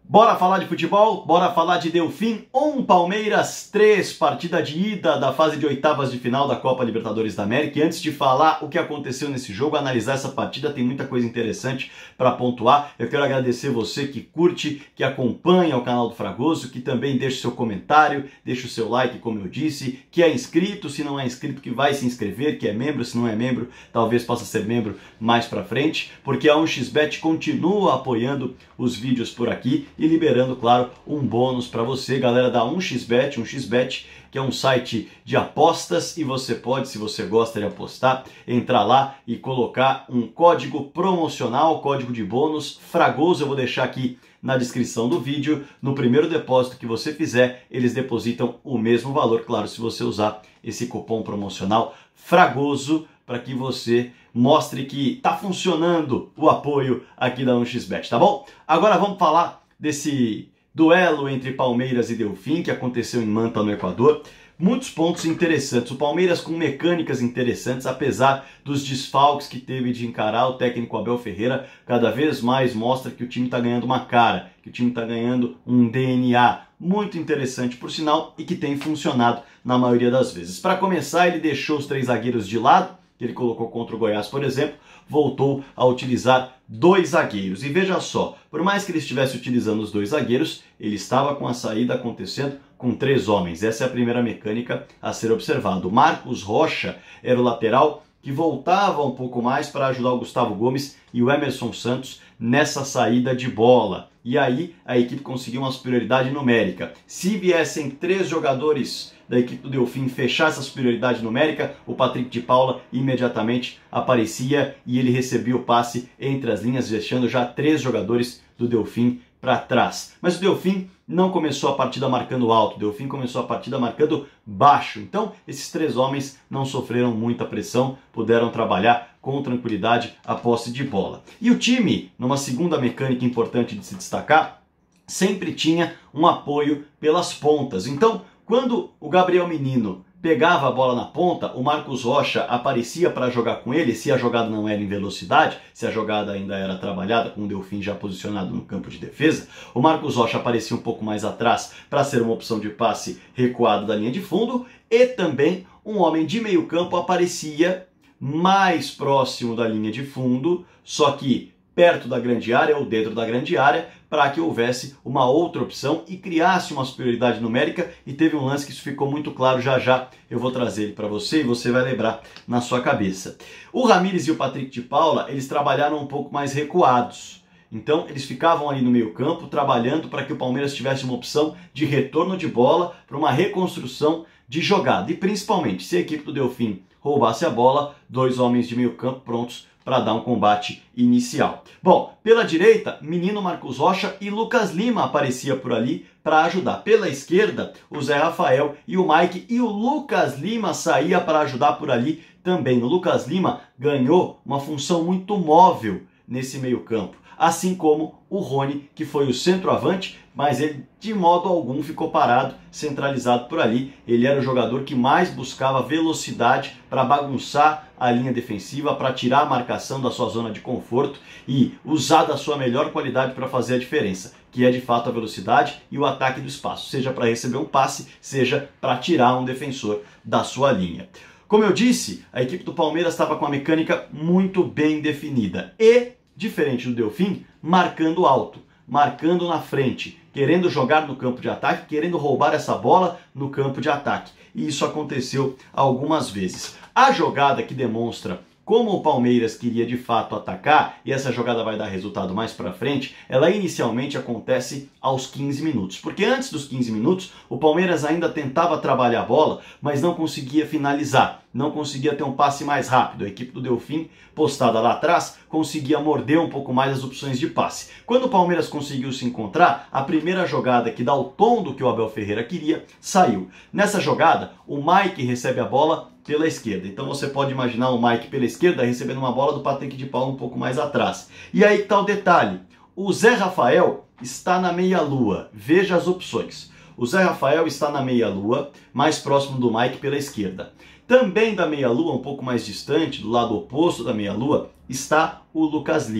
Bora falar de futebol? Bora falar de Delfim 1, Palmeiras 3, partida de ida da fase de oitavas de final da Copa Libertadores da América. E antes de falar o que aconteceu nesse jogo, analisar essa partida, tem muita coisa interessante para pontuar. Eu quero agradecer você que curte, que acompanha o canal do Fragoso, que também deixa o seu comentário, deixa o seu like, como eu disse, que é inscrito, se não é inscrito, que vai se inscrever, que é membro, se não é membro, talvez possa ser membro mais para frente, porque a 1xBet continua apoiando os vídeos por aqui e liberando, claro, um bônus para você, galera da 1xBet, 1xBet, que é um site de apostas, e você pode, se você gosta de apostar, entrar lá e colocar um código promocional, código de bônus, Fragoso. Eu vou deixar aqui na descrição do vídeo. No primeiro depósito que você fizer, eles depositam o mesmo valor, claro, se você usar esse cupom promocional Fragoso, para que você mostre que está funcionando o apoio aqui da 1xBet, tá bom? Agora vamos falar desse duelo entre Palmeiras e Delfim, que aconteceu em Manta, no Equador. Muitos pontos interessantes. O Palmeiras com mecânicas interessantes, apesar dos desfalques que teve de encarar. O técnico Abel Ferreira cada vez mais mostra que o time está ganhando uma cara, que o time está ganhando um DNA muito interessante, por sinal, e que tem funcionado na maioria das vezes. Para começar, ele deixou os 3 zagueiros de lado, que ele colocou contra o Goiás, por exemplo, voltou a utilizar 2 zagueiros. E veja só, por mais que ele estivesse utilizando os 2 zagueiros, ele estava com a saída acontecendo com 3 homens. Essa é a primeira mecânica a ser observada. O Marcos Rocha era o lateral que voltava um pouco mais para ajudar o Gustavo Gomes e o Emerson Santos nessa saída de bola. E aí a equipe conseguiu uma superioridade numérica. Se viessem 3 jogadores da equipe do Delfim fechar essa superioridade numérica, o Patrick de Paula imediatamente aparecia e ele recebia o passe entre as linhas, deixando já 3 jogadores do Delfim para trás. Mas o Delfim não começou a partida marcando alto, o Delfim começou a partida marcando baixo. Então esses 3 homens não sofreram muita pressão, puderam trabalhar com tranquilidade a posse de bola. E o time, numa segunda mecânica importante de se destacar, sempre tinha um apoio pelas pontas. Então, quando o Gabriel Menino pegava a bola na ponta, o Marcos Rocha aparecia para jogar com ele, se a jogada não era em velocidade, se a jogada ainda era trabalhada, com o Delfim já posicionado no campo de defesa, o Marcos Rocha aparecia um pouco mais atrás para ser uma opção de passe recuado da linha de fundo, e também um homem de meio campo aparecia mais próximo da linha de fundo, só que perto da grande área ou dentro da grande área, para que houvesse uma outra opção e criasse uma superioridade numérica. E teve um lance que isso ficou muito claro, já eu vou trazer ele para você e você vai lembrar na sua cabeça. O Ramires e o Patrick de Paula, eles trabalharam um pouco mais recuados. Então eles ficavam ali no meio campo trabalhando para que o Palmeiras tivesse uma opção de retorno de bola para uma reconstrução de jogada. E principalmente, se a equipe do Delfim roubasse a bola, 2 homens de meio campo prontos para dar um combate inicial. Bom, pela direita, Menino, Marcos Rocha e Lucas Lima aparecia por ali para ajudar. Pela esquerda, o Zé Rafael e o Mike, e o Lucas Lima saía para ajudar por ali também. O Lucas Lima ganhou uma função muito móvel nesse meio campo, assim como o Rony, que foi o centroavante, mas ele de modo algum ficou parado, centralizado por ali. Ele era o jogador que mais buscava velocidade para bagunçar a linha defensiva, para tirar a marcação da sua zona de conforto e usar da sua melhor qualidade para fazer a diferença, que é de fato a velocidade e o ataque do espaço, seja para receber um passe, seja para tirar um defensor da sua linha. Como eu disse, a equipe do Palmeiras estava com a mecânica muito bem definida e, diferente do Delfim, marcando alto, marcando na frente, querendo jogar no campo de ataque, querendo roubar essa bola no campo de ataque. E isso aconteceu algumas vezes. A jogada que demonstra como o Palmeiras queria de fato atacar, e essa jogada vai dar resultado mais para frente, ela inicialmente acontece aos 15 minutos. Porque antes dos 15 minutos, o Palmeiras ainda tentava trabalhar a bola, mas não conseguia finalizar, não conseguia ter um passe mais rápido. A equipe do Delfim, postada lá atrás, conseguia morder um pouco mais as opções de passe. Quando o Palmeiras conseguiu se encontrar, a primeira jogada que dá o tom do que o Abel Ferreira queria, saiu. Nessa jogada, o Mike recebe a bola pela esquerda. Então você pode imaginar o Mike pela esquerda recebendo uma bola do Patrick de Paula um pouco mais atrás. E aí está o detalhe. O Zé Rafael está na meia-lua. Veja as opções. O Zé Rafael está na meia-lua, mais próximo do Mike pela esquerda. Também da meia-lua, um pouco mais distante, do lado oposto da meia-lua, está o Lucas Lima.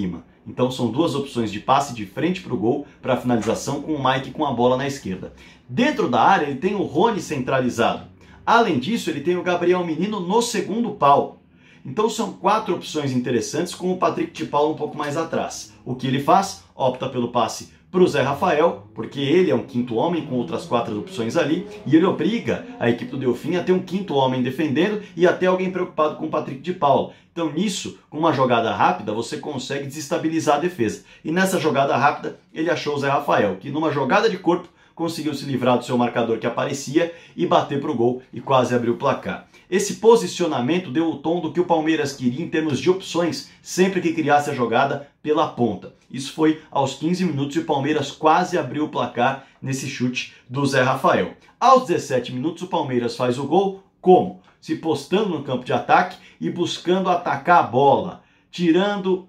Então são duas opções de passe de frente para o gol, para finalização, com o Mike com a bola na esquerda. Dentro da área ele tem o Rony centralizado. Além disso, ele tem o Gabriel Menino no segundo pau. Então são 4 opções interessantes, com o Patrick de Paula um pouco mais atrás. O que ele faz? Opta pelo passe para o Zé Rafael, porque ele é um quinto homem com outras 4 opções ali, e ele obriga a equipe do Delfim a ter um quinto homem defendendo e até alguém preocupado com o Patrick de Paula. Então nisso, com uma jogada rápida, você consegue desestabilizar a defesa. E nessa jogada rápida, ele achou o Zé Rafael, que numa jogada de corpo conseguiu se livrar do seu marcador que aparecia e bater para o gol e quase abrir o placar. Esse posicionamento deu o tom do que o Palmeiras queria em termos de opções, sempre que criasse a jogada pela ponta. Isso foi aos 15 minutos e o Palmeiras quase abriu o placar nesse chute do Zé Rafael. Aos 17 minutos o Palmeiras faz o gol, como? Se postando no campo de ataque e buscando atacar a bola, tirando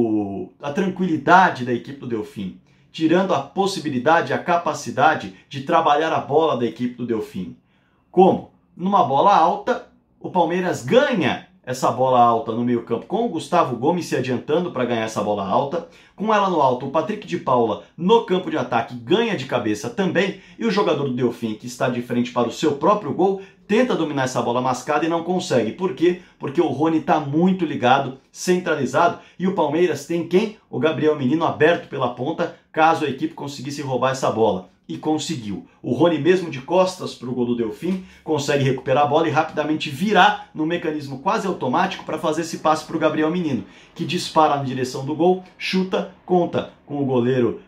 a tranquilidade da equipe do Delfim, tirando a possibilidade, a capacidade de trabalhar a bola da equipe do Delfim. Como? Numa bola alta, o Palmeiras ganha essa bola alta no meio campo com o Gustavo Gomes se adiantando para ganhar essa bola alta. Com ela no alto, o Patrick de Paula no campo de ataque ganha de cabeça também. E o jogador do Delfim, que está de frente para o seu próprio gol, tenta dominar essa bola mascada e não consegue. Por quê? Porque o Rony está muito ligado, centralizado. E o Palmeiras tem quem? O Gabriel Menino aberto pela ponta, caso a equipe conseguisse roubar essa bola. E conseguiu. O Rony, mesmo de costas para o gol do Delfim, consegue recuperar a bola e rapidamente virar no mecanismo quase automático para fazer esse passe para o Gabriel Menino, que dispara na direção do gol, chuta, conta com o goleiro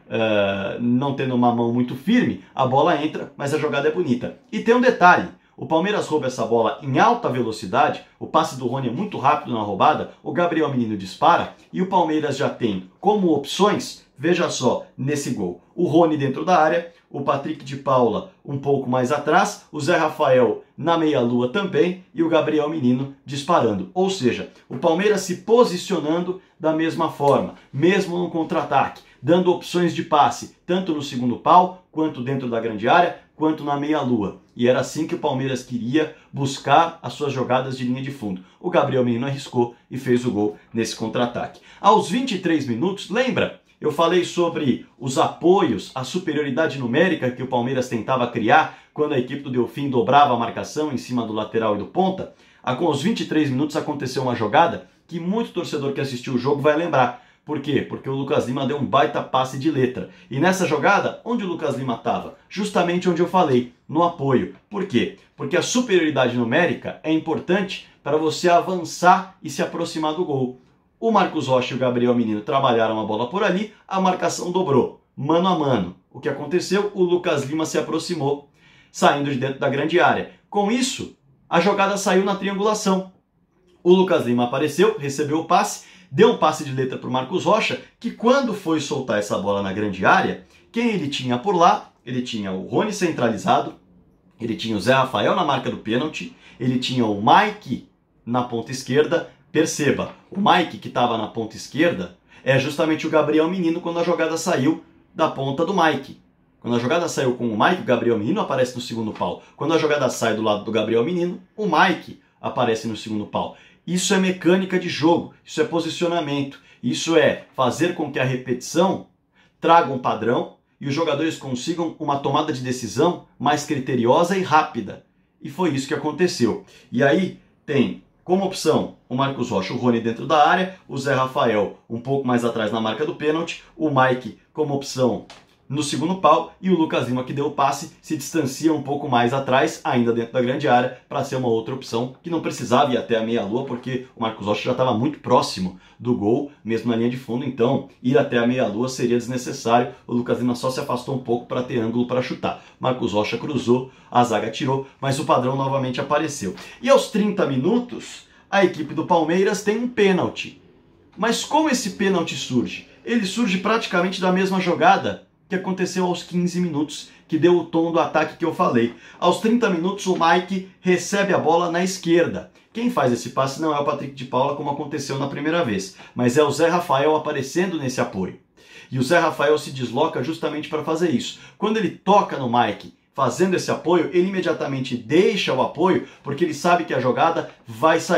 não tendo uma mão muito firme, a bola entra, mas a jogada é bonita. E tem um detalhe, o Palmeiras rouba essa bola em alta velocidade, o passe do Rony é muito rápido na roubada, o Gabriel Menino dispara e o Palmeiras já tem como opções, veja só, nesse gol, o Rony dentro da área, o Patrick de Paula um pouco mais atrás, o Zé Rafael na meia-lua também e o Gabriel Menino disparando. Ou seja, o Palmeiras se posicionando da mesma forma, mesmo no contra-ataque, dando opções de passe, tanto no segundo pau, quanto dentro da grande área, quanto na meia-lua. E era assim que o Palmeiras queria buscar as suas jogadas de linha de fundo. O Gabriel Menino arriscou e fez o gol nesse contra-ataque. Aos 23 minutos, lembra? Eu falei sobre os apoios, a superioridade numérica que o Palmeiras tentava criar quando a equipe do Delfim dobrava a marcação em cima do lateral e do ponta. Aos 23 minutos aconteceu uma jogada que muito torcedor que assistiu o jogo vai lembrar. Por quê? Porque o Lucas Lima deu um baita passe de letra. E nessa jogada, onde o Lucas Lima estava? Justamente onde eu falei, no apoio. Por quê? Porque a superioridade numérica é importante para você avançar e se aproximar do gol. O Marcos Rocha e o Gabriel Menino trabalharam a bola por ali, a marcação dobrou, mano a mano. O que aconteceu? O Lucas Lima se aproximou, saindo de dentro da grande área. Com isso, a jogada saiu na triangulação. O Lucas Lima apareceu, recebeu o passe, deu um passe de letra para o Marcos Rocha, que quando foi soltar essa bola na grande área, quem ele tinha por lá? Ele tinha o Rony centralizado, ele tinha o Zé Rafael na marca do pênalti, ele tinha o Mike na ponta esquerda. Perceba, o Mike que estava na ponta esquerda é justamente o Gabriel Menino quando a jogada saiu da ponta do Mike. Quando a jogada saiu com o Mike, o Gabriel Menino aparece no segundo pau. Quando a jogada sai do lado do Gabriel Menino, o Mike aparece no segundo pau. Isso é mecânica de jogo, isso é posicionamento, isso é fazer com que a repetição traga um padrão e os jogadores consigam uma tomada de decisão mais criteriosa e rápida. E foi isso que aconteceu. E aí tem como opção o Marcos Rocha, o Rony dentro da área, o Zé Rafael um pouco mais atrás na marca do pênalti, o Mike como opção no segundo pau e o Lucas Lima, que deu o passe, se distancia um pouco mais atrás, ainda dentro da grande área, para ser uma outra opção que não precisava ir até a meia-lua, porque o Marcos Rocha já estava muito próximo do gol, mesmo na linha de fundo, então ir até a meia-lua seria desnecessário. O Lucas Lima só se afastou um pouco para ter ângulo para chutar. Marcos Rocha cruzou, a zaga tirou, mas o padrão novamente apareceu. E aos 30 minutos, a equipe do Palmeiras tem um pênalti. Mas como esse pênalti surge? Ele surge praticamente da mesma jogada que aconteceu aos 15 minutos, que deu o tom do ataque que eu falei. Aos 30 minutos, o Mike recebe a bola na esquerda. Quem faz esse passe não é o Patrick de Paula, como aconteceu na primeira vez, mas é o Zé Rafael aparecendo nesse apoio. E o Zé Rafael se desloca justamente para fazer isso. Quando ele toca no Mike, fazendo esse apoio, ele imediatamente deixa o apoio, porque ele sabe que a jogada vai sair.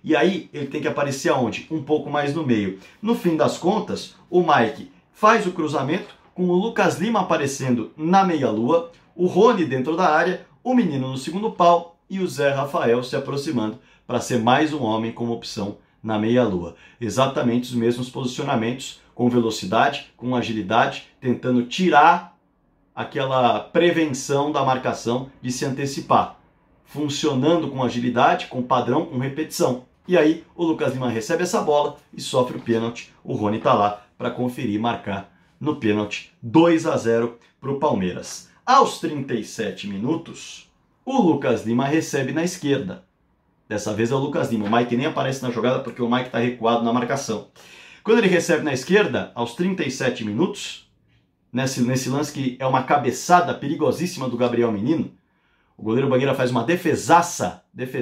E aí ele tem que aparecer aonde? Um pouco mais no meio. No fim das contas, o Mike faz o cruzamento, com o Lucas Lima aparecendo na meia-lua, o Rony dentro da área, o menino no segundo pau e o Zé Rafael se aproximando para ser mais um homem como opção na meia-lua. Exatamente os mesmos posicionamentos, com velocidade, com agilidade, tentando tirar aquela prevenção da marcação de se antecipar. Funcionando com agilidade, com padrão, com repetição. E aí o Lucas Lima recebe essa bola e sofre o pênalti. O Rony está lá para conferir e marcar no pênalti 2-0 para o Palmeiras. Aos 37 minutos, o Lucas Lima recebe na esquerda. Dessa vez é o Lucas Lima. O Mike nem aparece na jogada porque o Mike está recuado na marcação. Quando ele recebe na esquerda, aos 37 minutos, nesse lance que é uma cabeçada perigosíssima do Gabriel Menino, o goleiro Bangueira faz uma defesaça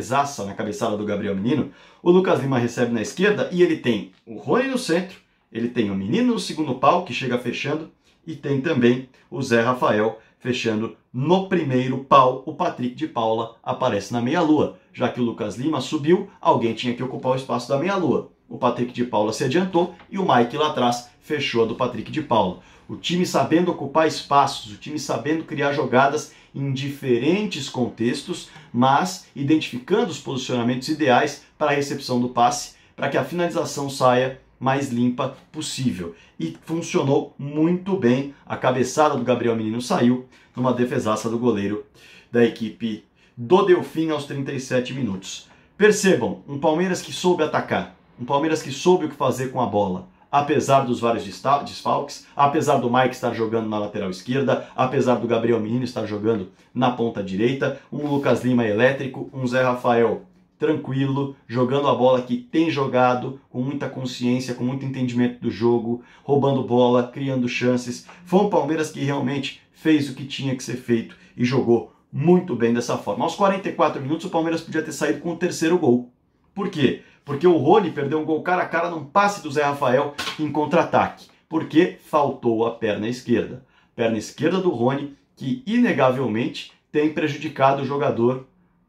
na cabeçada do Gabriel Menino, o Lucas Lima recebe na esquerda e ele tem o Rony no centro, ele tem o menino no segundo pau, que chega fechando, e tem também o Zé Rafael fechando no primeiro pau. O Patrick de Paula aparece na meia-lua. Já que o Lucas Lima subiu, alguém tinha que ocupar o espaço da meia-lua. O Patrick de Paula se adiantou e o Mike lá atrás fechou a do Patrick de Paula. O time sabendo ocupar espaços, o time sabendo criar jogadas em diferentes contextos, mas identificando os posicionamentos ideais para a recepção do passe, para que a finalização saia mais limpa possível. E funcionou muito bem. A cabeçada do Gabriel Menino saiu numa defesaça do goleiro da equipe do Delfim aos 37 minutos. Percebam, um Palmeiras que soube atacar, um Palmeiras que soube o que fazer com a bola, apesar dos vários desfalques, apesar do Mike estar jogando na lateral esquerda, apesar do Gabriel Menino estar jogando na ponta direita, um Lucas Lima elétrico, um Zé Rafael tranquilo, jogando a bola que tem jogado, com muita consciência, com muito entendimento do jogo, roubando bola, criando chances. Foi um Palmeiras que realmente fez o que tinha que ser feito e jogou muito bem dessa forma. Aos 44 minutos o Palmeiras podia ter saído com o terceiro gol. Por quê? Porque o Rony perdeu um gol cara a cara num passe do Zé Rafael em contra-ataque. Porque faltou a perna esquerda. Perna esquerda do Rony, que inegavelmente tem prejudicado o jogador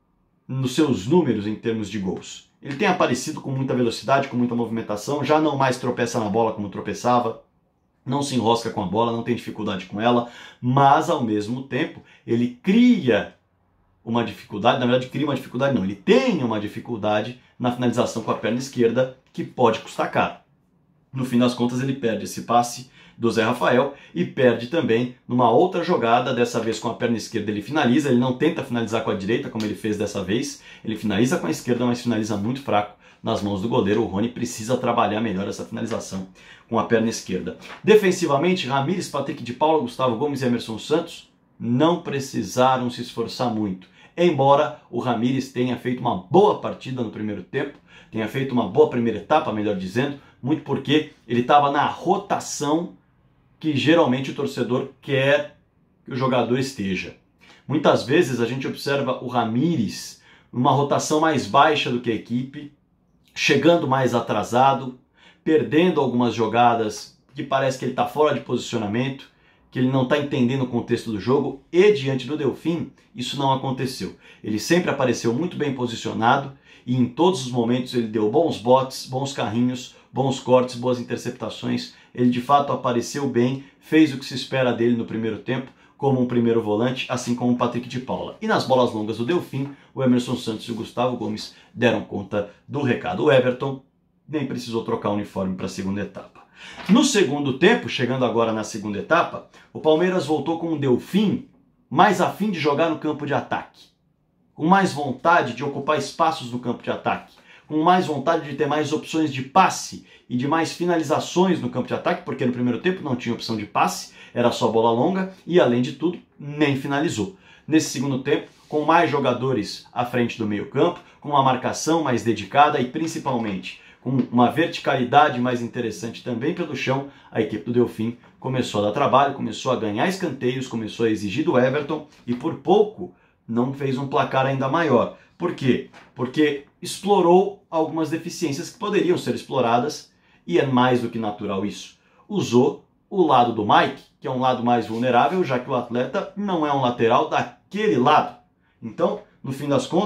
nos seus números em termos de gols. Ele tem aparecido com muita velocidade, com muita movimentação, já não mais tropeça na bola como tropeçava, não se enrosca com a bola, não tem dificuldade com ela, mas ao mesmo tempo ele cria uma dificuldade, na verdade cria uma dificuldade não, ele tem uma dificuldade na finalização com a perna esquerda que pode custar caro. No fim das contas ele perde esse passe do Zé Rafael e perde também numa outra jogada, dessa vez com a perna esquerda ele finaliza, ele não tenta finalizar com a direita como ele fez dessa vez, ele finaliza com a esquerda, mas finaliza muito fraco nas mãos do goleiro. O Rony precisa trabalhar melhor essa finalização com a perna esquerda. Defensivamente, Ramires, Patrick de Paula, Gustavo Gomes e Emerson Santos não precisaram se esforçar muito, embora o Ramires tenha feito uma boa partida no primeiro tempo, tenha feito uma boa primeira etapa, melhor dizendo, muito porque ele estava na rotação que geralmente o torcedor quer que o jogador esteja. Muitas vezes a gente observa o Ramires numa rotação mais baixa do que a equipe, chegando mais atrasado, perdendo algumas jogadas que parece que ele está fora de posicionamento, que ele não está entendendo o contexto do jogo, e diante do Delfim isso não aconteceu. Ele sempre apareceu muito bem posicionado e em todos os momentos ele deu bons botes, bons carrinhos, bons cortes, boas interceptações. Ele de fato apareceu bem, fez o que se espera dele no primeiro tempo, como um primeiro volante, assim como o Patrick de Paula. E nas bolas longas do Delfim, o Emerson Santos e o Gustavo Gomes deram conta do recado. O Everton nem precisou trocar o uniforme para a segunda etapa. No segundo tempo, chegando agora na segunda etapa, o Palmeiras voltou com o Delfim mais a fim de jogar no campo de ataque, com mais vontade de ocupar espaços no campo de ataque, com mais vontade de ter mais opções de passe e de mais finalizações no campo de ataque, porque no primeiro tempo não tinha opção de passe, era só bola longa e, além de tudo, nem finalizou. Nesse segundo tempo, com mais jogadores à frente do meio-campo, com uma marcação mais dedicada e, principalmente, com uma verticalidade mais interessante também pelo chão, a equipe do Delfim começou a dar trabalho, começou a ganhar escanteios, começou a exigir do Everton e, por pouco, não fez um placar ainda maior. Por quê? Porque explorou algumas deficiências que poderiam ser exploradas e é mais do que natural isso. Usou o lado do Mike, que é um lado mais vulnerável, já que o atleta não é um lateral daquele lado. Então, no fim das contas,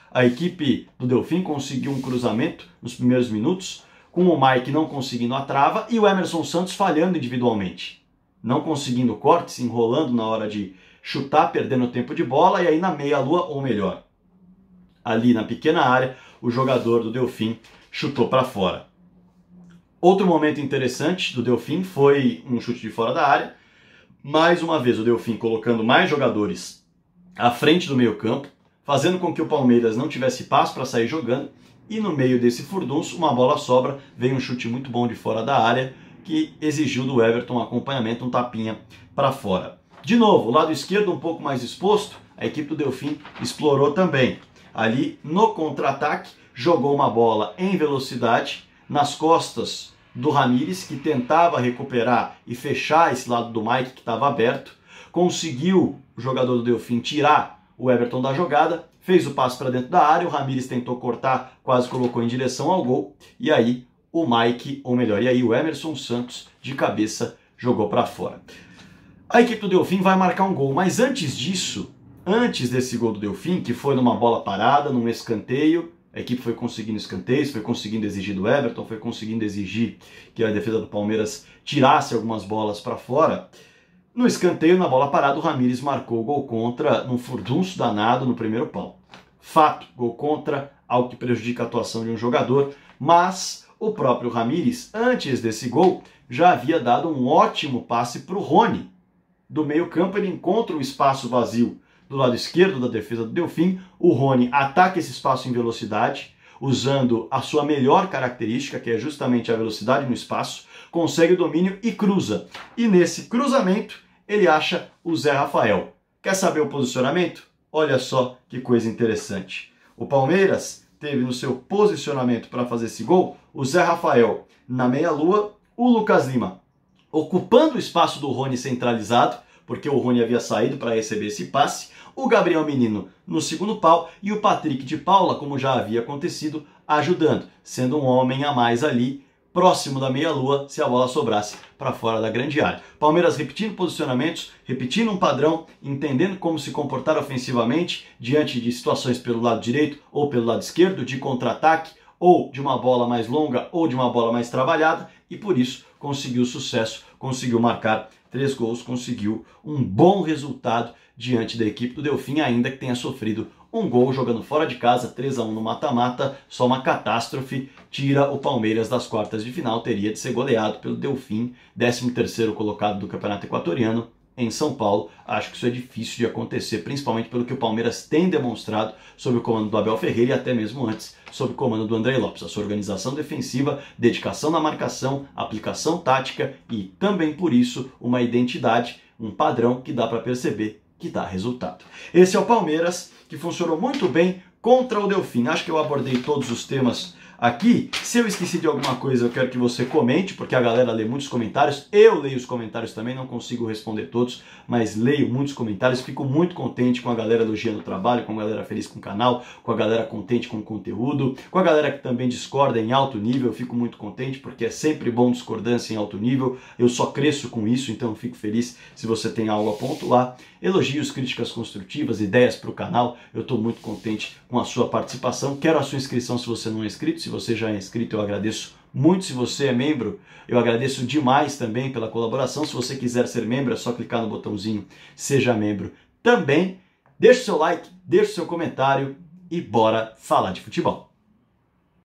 A equipe do Delfim conseguiu um cruzamento nos primeiros minutos, com o Mike não conseguindo a trava e o Emerson Santos falhando individualmente. Não conseguindo corte, se enrolando na hora de chutar, perdendo tempo de bola, e aí na meia-lua, ou melhor, ali na pequena área, o jogador do Delfim chutou para fora. Outro momento interessante do Delfim foi um chute de fora da área. Mais uma vez o Delfim colocando mais jogadores à frente do meio-campo, fazendo com que o Palmeiras não tivesse passo para sair jogando, e no meio desse furdunço, uma bola sobra, veio um chute muito bom de fora da área, que exigiu do Everton um acompanhamento, um tapinha para fora. De novo, o lado esquerdo um pouco mais exposto, a equipe do Delfim explorou também. Ali no contra-ataque, jogou uma bola em velocidade nas costas do Ramires, que tentava recuperar e fechar esse lado do Mike que estava aberto. Conseguiu o jogador do Delfim tirar o Everton da jogada, fez o passe para dentro da área, o Ramires tentou cortar, quase colocou em direção ao gol, e aí o Mike, ou melhor, e aí o Emerson Santos de cabeça jogou para fora. A equipe do Delfim vai marcar um gol, mas antes disso, antes desse gol do Delfim, que foi numa bola parada, num escanteio, a equipe foi conseguindo escanteios, foi conseguindo exigir do Everton, foi conseguindo exigir que a defesa do Palmeiras tirasse algumas bolas para fora. No escanteio, na bola parada, o Ramires marcou o gol contra num furdunço danado no primeiro pau. Fato, gol contra, algo que prejudica a atuação de um jogador, mas o próprio Ramires, antes desse gol, já havia dado um ótimo passe para o Rony. Do meio campo ele encontra o espaço vazio do lado esquerdo da defesa do Delfim, o Rony ataca esse espaço em velocidade, usando a sua melhor característica, que é justamente a velocidade no espaço, consegue o domínio e cruza. E nesse cruzamento ele acha o Zé Rafael. Quer saber o posicionamento? Olha só que coisa interessante. O Palmeiras teve no seu posicionamento para fazer esse gol o Zé Rafael na meia-lua, o Lucas Lima ocupando o espaço do Rony centralizado, porque o Rony havia saído para receber esse passe, o Gabriel Menino no segundo pau e o Patrick de Paula, como já havia acontecido, ajudando, sendo um homem a mais ali, próximo da meia-lua, se a bola sobrasse para fora da grande área. Palmeiras repetindo posicionamentos, repetindo um padrão, entendendo como se comportar ofensivamente diante de situações pelo lado direito ou pelo lado esquerdo, de contra-ataque, ou de uma bola mais longa ou de uma bola mais trabalhada, e por isso conseguiu sucesso, conseguiu marcar 3 gols, conseguiu um bom resultado diante da equipe do Delfim, ainda que tenha sofrido um gol jogando fora de casa, 3-1 no mata-mata, só uma catástrofe, tira o Palmeiras das quartas de final, teria de ser goleado pelo Delfim, 13º colocado do Campeonato Equatoriano, em São Paulo. Acho que isso é difícil de acontecer, principalmente pelo que o Palmeiras tem demonstrado sob o comando do Abel Ferreira e até mesmo antes sob o comando do André Lopes. A sua organização defensiva, dedicação na marcação, aplicação tática e também por isso uma identidade, um padrão que dá para perceber que dá resultado. Esse é o Palmeiras, que funcionou muito bem contra o Delfim. Acho que eu abordei todos os temas aqui. Se eu esqueci de alguma coisa, eu quero que você comente, porque a galera lê muitos comentários. Eu leio os comentários também, não consigo responder todos, mas leio muitos comentários. Fico muito contente com a galera elogiando o trabalho, com a galera feliz com o canal, com a galera contente com o conteúdo, com a galera que também discorda em alto nível. Eu fico muito contente, porque é sempre bom discordância em alto nível. Eu só cresço com isso, então eu fico feliz se você tem algo a pontuar. Elogios, críticas construtivas, ideias para o canal. Eu estou muito contente com a sua participação. Quero a sua inscrição se você não é inscrito. Se você já é inscrito, eu agradeço muito. Se você é membro, eu agradeço demais também pela colaboração. Se você quiser ser membro, é só clicar no botãozinho Seja Membro também. Deixe o seu like, deixe o seu comentário e bora falar de futebol.